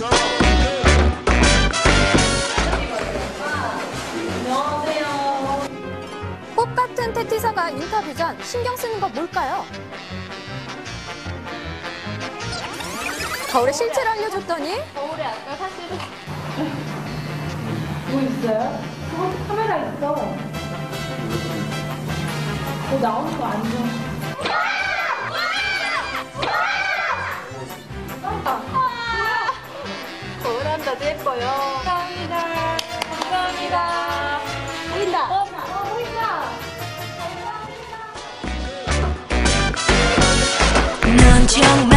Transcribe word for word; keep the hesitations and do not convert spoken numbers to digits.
꽃 같은 테티사가 인터뷰 전 신경 쓰는 건 뭘까요? 거울의 실체를 알려줬더니 거울에 아까 사실은 뭐 있어요? 그거 카메라 있어. 그거 나오는 거 아니야? 거울 한다도 예뻐요. 감사합니다. 감사합니다. 보인다. 어, 보인다. 감사합니다. 넌 정말